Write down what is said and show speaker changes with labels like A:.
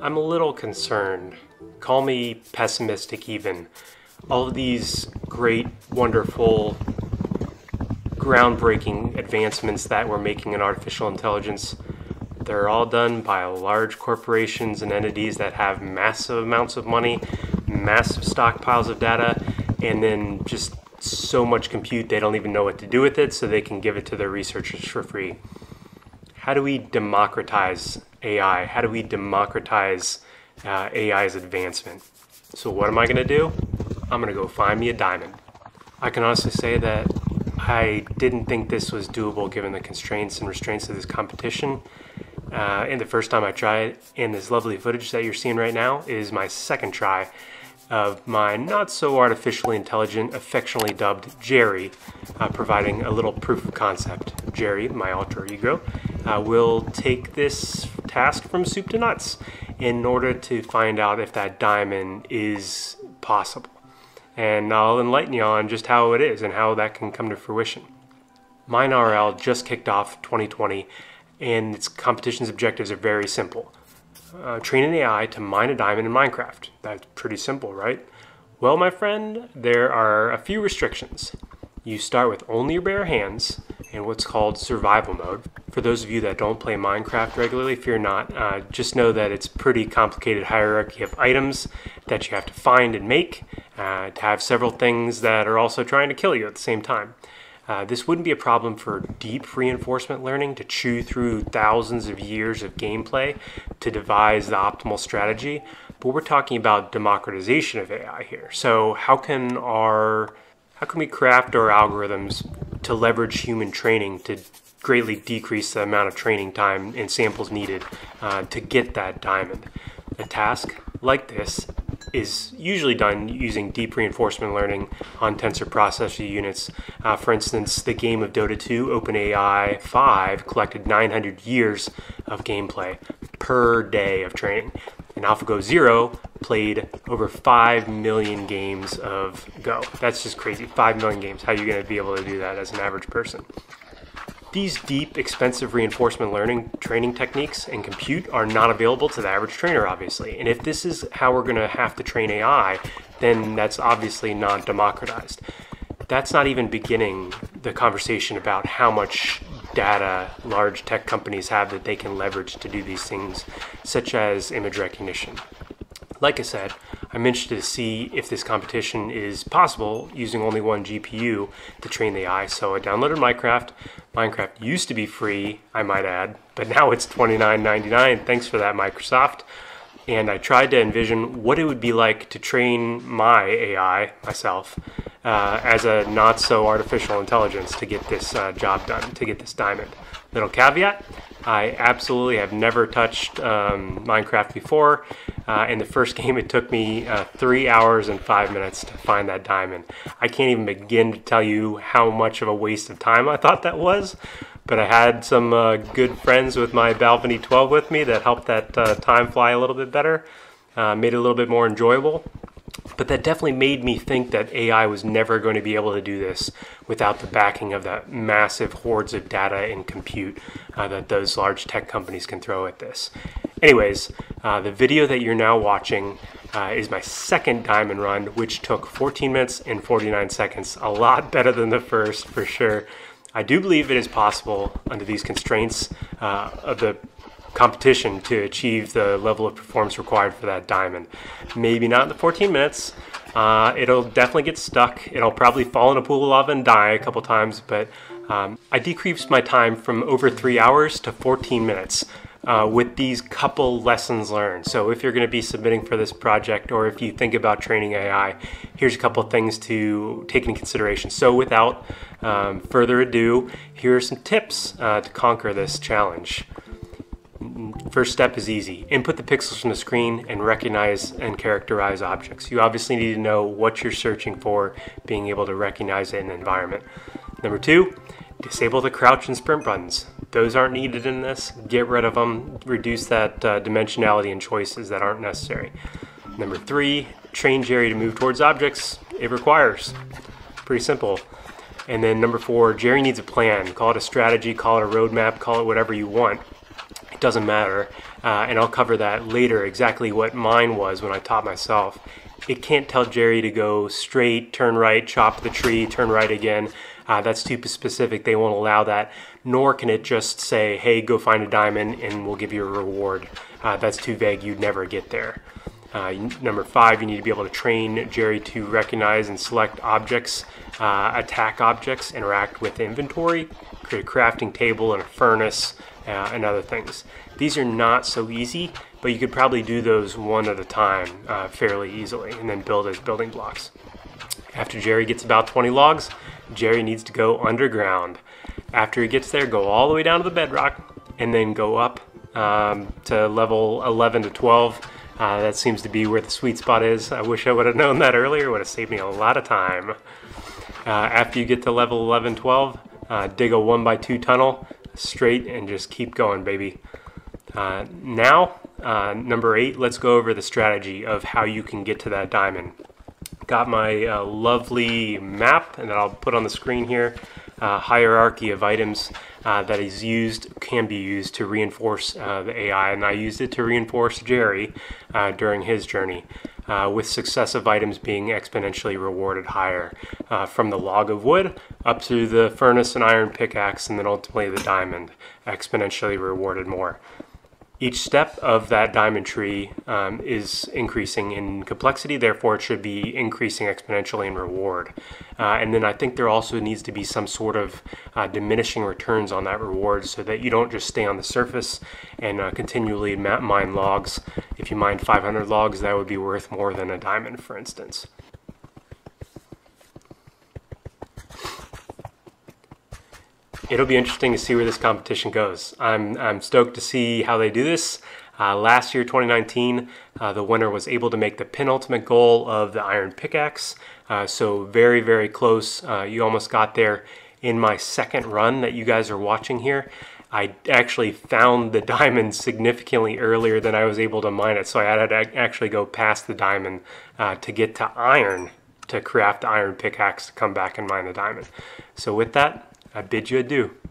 A: I'm a little concerned. Call me pessimistic even. All of these great, wonderful, groundbreaking advancements that we're making in artificial intelligence, they're all done by large corporations and entities that have massive amounts of money, massive stockpiles of data, and then just so much compute they don't even know what to do with it, so they can give it to their researchers for free. How do we democratize AI? How do we democratize AI's advancement? So what am I going to do? I'm going to go find me a diamond. I can honestly say that I didn't think this was doable given the constraints and restraints of this competition. And the first time I tried, and this lovely footage that you're seeing right now is my second try of my not so artificially intelligent, affectionately dubbed Jerry, providing a little proof of concept. Jerry, my alter ego, will take this task from soup to nuts in order to find out if that diamond is possible. And I'll enlighten you on just how it is and how that can come to fruition. MineRL just kicked off 2020, and its competition's objectives are very simple. Train an AI to mine a diamond in Minecraft. That's pretty simple, right? Well, my friend, there are a few restrictions. You start with only your bare hands in what's called survival mode. For those of you that don't play Minecraft regularly, fear not. Just know that it's pretty complicated hierarchy of items that you have to find and make to have several things that are also trying to kill you at the same time. This wouldn't be a problem for deep reinforcement learning to chew through thousands of years of gameplay to devise the optimal strategy, but we're talking about democratization of AI here. So how can we craft our algorithms to leverage human training to greatly decrease the amount of training time and samples needed to get that diamond? A task like this is usually done using deep reinforcement learning on tensor processor units. For instance, the game of Dota 2 OpenAI 5 collected 900 years of gameplay per day of training. And AlphaGo 0 played over 5 million games of Go. That's just crazy. 5 million games. How are you going to be able to do that as an average person? These deep, expensive reinforcement learning training techniques and compute are not available to the average trainer, obviously. And if this is how we're going to have to train AI, then that's obviously not democratized. That's not even beginning the conversation about how much data large tech companies have that they can leverage to do these things, such as image recognition. Like I said, I'm interested to see if this competition is possible using only one GPU to train the AI. So I downloaded Minecraft. Minecraft used to be free, I might add, but now it's $29.99. Thanks for that, Microsoft. And I tried to envision what it would be like to train my AI, myself, as a not-so-artificial intelligence to get this job done, to get this diamond. Little caveat, I absolutely have never touched Minecraft before. In the first game, it took me 3 hours and 5 minutes to find that diamond. I can't even begin to tell you how much of a waste of time I thought that was, but I had some good friends with my Balcony 12 with me that helped that time fly a little bit better, made it a little bit more enjoyable. But that definitely made me think that AI was never going to be able to do this without the backing of that massive hordes of data and compute that those large tech companies can throw at this. Anyways, the video that you're now watching is my second diamond run, which took 14 minutes and 49 seconds. A lot better than the first, for sure. I do believe it is possible under these constraints of the competition to achieve the level of performance required for that diamond. Maybe not in the 14 minutes. It'll definitely get stuck. It'll probably fall in a pool of lava and die a couple times, but I decreased my time from over 3 hours to 14 minutes with these couple lessons learned. So if you're going to be submitting for this project, or if you think about training AI, here's a couple of things to take into consideration. So without further ado, here are some tips to conquer this challenge. First step is easy. Input the pixels from the screen and recognize and characterize objects. You obviously need to know what you're searching for, being able to recognize it in the environment. Number 2, disable the crouch and sprint buttons. Those aren't needed in this. Get rid of them. Reduce that dimensionality and choices that aren't necessary. Number 3, train Jerry to move towards objects it requires. Pretty simple. And then number 4, Jerry needs a plan. Call it a strategy, call it a roadmap, call it whatever you want. It doesn't matter, and I'll cover that later, exactly what mine was when I taught myself. It can't tell Jerry to go straight, turn right, chop the tree, turn right again. That's too specific. They won't allow that. Nor can it just say, hey, go find a diamond and we'll give you a reward. That's too vague. You'd never get there. Number 5, you need to be able to train Jerry to recognize and select objects, attack objects, interact with inventory, create a crafting table and a furnace, and other things. These are not so easy, but you could probably do those one at a time fairly easily and then build as building blocks. After Jerry gets about 20 logs, Jerry needs to go underground. After he gets there, go all the way down to the bedrock and then go up to level 11 to 12. That seems to be where the sweet spot is. I wish I would have known that earlier. It would have saved me a lot of time. After you get to level 11, 12, dig a 1x2 tunnel straight and just keep going, baby. Now, number 8, let's go over the strategy of how you can get to that diamond. Got my lovely map, and that I'll put on the screen here. Hierarchy of items that is used, can be used to reinforce the AI, and I used it to reinforce Jerry during his journey, with successive items being exponentially rewarded higher, from the log of wood up through the furnace and iron pickaxe, and then ultimately the diamond, exponentially rewarded more. Each step of that diamond tree is increasing in complexity, therefore it should be increasing exponentially in reward. And then I think there also needs to be some sort of diminishing returns on that reward so that you don't just stay on the surface and continually mine logs. If you mine 500 logs, that would be worth more than a diamond, for instance. It'll be interesting to see where this competition goes. I'm stoked to see how they do this. Last year, 2019, the winner was able to make the penultimate goal of the iron pickaxe. So very, very close. You almost got there. In my second run that you guys are watching here, I actually found the diamond significantly earlier than I was able to mine it. So I had to actually go past the diamond to get to iron, to craft the iron pickaxe to come back and mine the diamond. So with that, I bid you adieu.